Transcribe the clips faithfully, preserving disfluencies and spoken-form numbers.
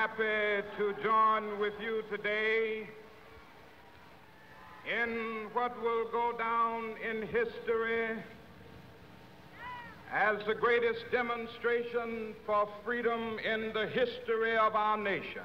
happy to join with you today in what will go down in history as the greatest demonstration for freedom in the history of our nation.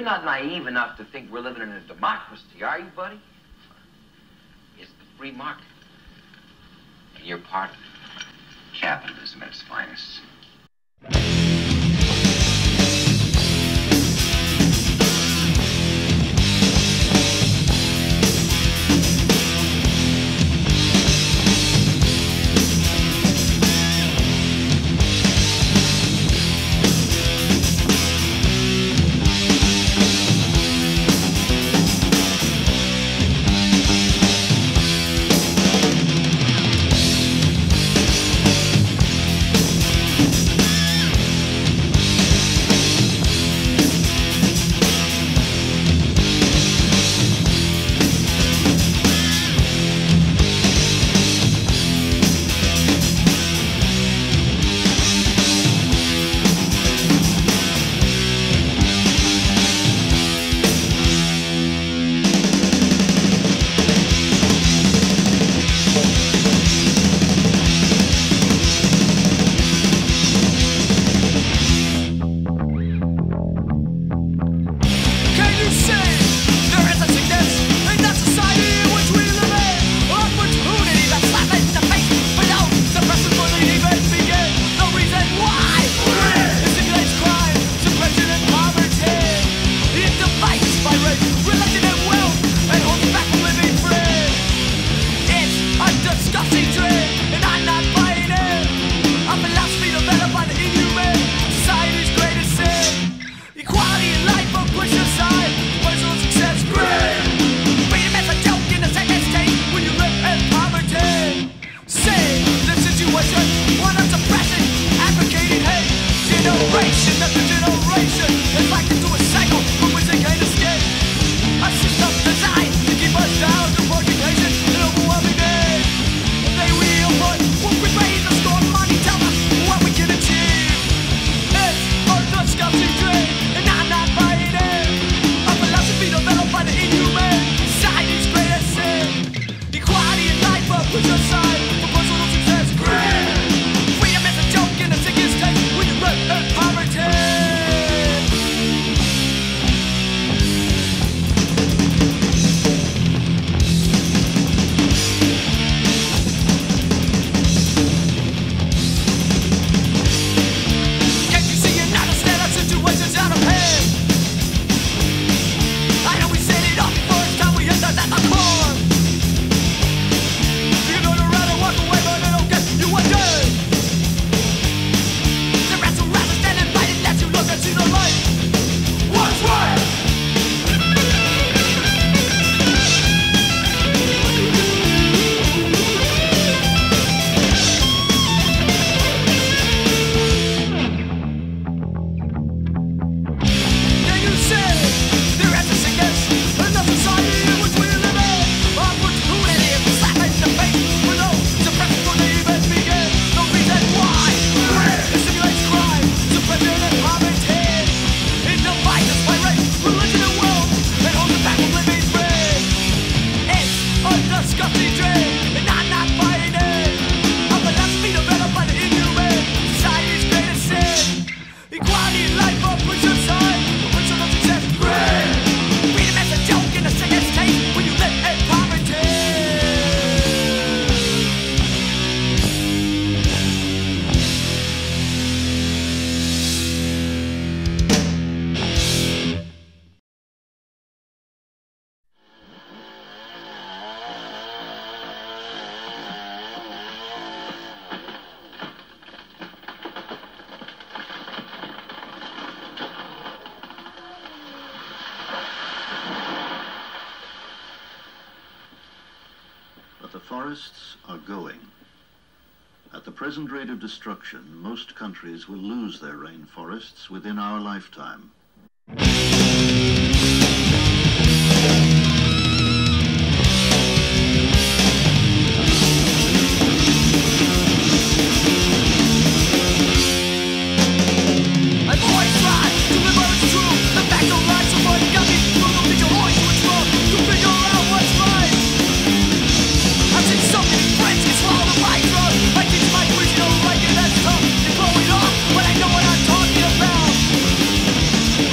not naive enough to think we're living in a democracy, are you, buddy? It's the free market. And you're part of it. Capitalism at its finest. The forests are going. At the present rate of destruction, most countries will lose their rainforests within our lifetime. But I know what I'm talking about.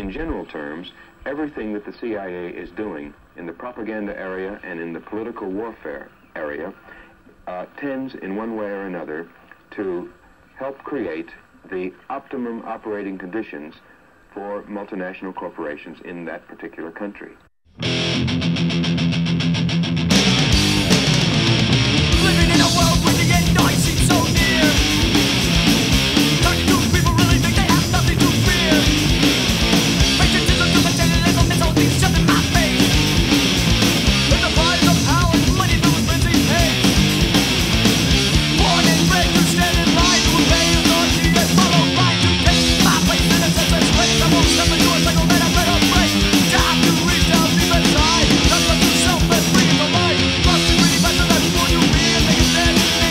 in general terms, everything that the C I A is doing in the propaganda area and in the political warfare area uh, tends in one way or another to help create the optimum operating conditions for multinational corporations in that particular country. Living in a world where the end night seems so near. Talking to people really think they have nothing to fear. Patriotism to materialism is all these shoved in my face. With the prize of power and money that was Lindsay's pay. Born and bred to stand in line to obey authority and follow right to take my place in a senseless race. I won't step into a cycle that I've read of break. Time to reach down deep inside. Not love yourself and free your mind. Lost and greedy, but that's what you be and make it stand.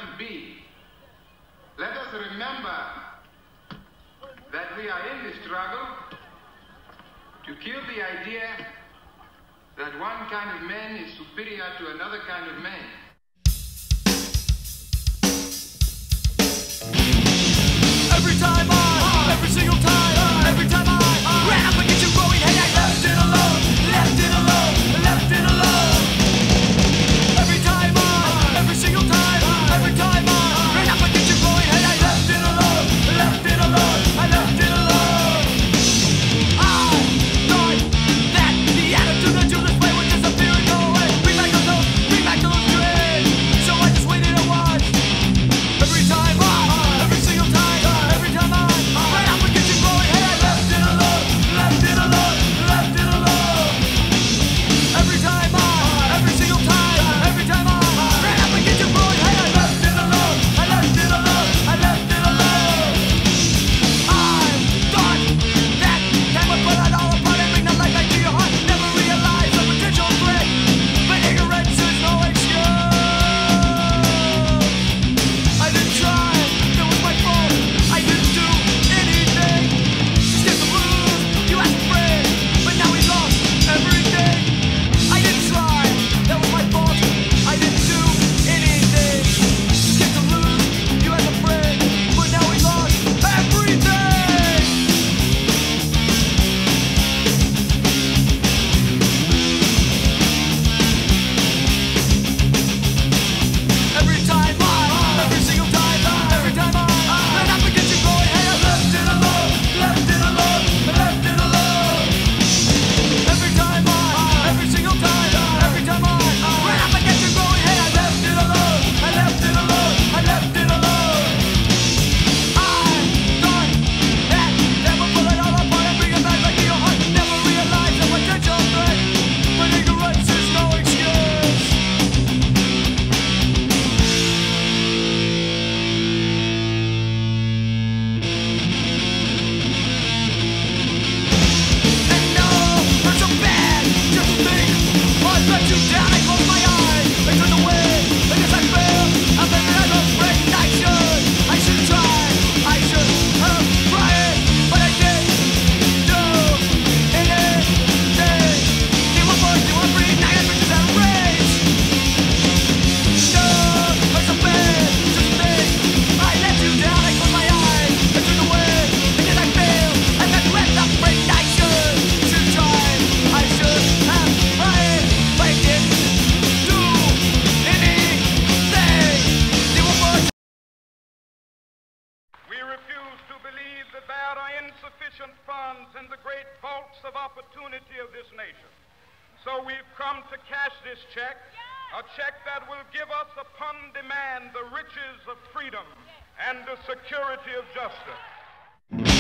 to be. Let us remember that we are in the struggle to kill the idea that one kind of man is superior to another kind of man. Every time I, every single time, every time I ran up against you growing hate, I left it alone, left it alone, left it alone. Every time I, every single time, every time I ran up against you growing hate, I left it alone, left it alone, I left it alone. I thought that the attitude that you display would disappear and go away. Bring back those notes, bring back those dreams. So I just waited and watched. Every time I, every single time, every time I ran up against you growing hate, I left it alone, left it alone, left it alone. Every time I, every single time, every time I ran up against you growing hate, I left it alone, I left it alone, I left it alone. I thought that that would put it all apart and bring the light back to your heart. Never realized the potential threat, but ignorance is no excuse. I didn't try, that was my fault. I didn't do anything. Just to lose, you asked a friend, but now we lost everything. I didn't try, that was my fault. I didn't do anything. Just to lose, you asked a friend, but now we lost everything. Every time I, every single time, every time I ran up against you growing hate, I left it alone, left it alone, left it alone. Every time I, every single time, every time I ran up against you growing hate, I left it alone, I left it alone, I left it alone. I thought that that would pull it all apart and bring it back like to your heart. Never realized the potential threat, but ignorance is no excuse. And no, hurt so bad, just to think I let you down, I closed my eyes, I turned away, I guess I failed, I bet that I don't break, I should, I should try, I should have tried, but I didn't do anything. You were born, you were free, now your pictures have raised. No, hurt so bad, just to think I let you down, I closed my eyes, I turned away, I guess I failed, I bet that I don't break, I should, should try, I should have tried, but I didn't do anything. You were born. We refuse to believe that there are insufficient funds in the great vaults of opportunity of this nation. So we've come to cash this check, a check that will give us upon demand the riches of freedom and the security of justice.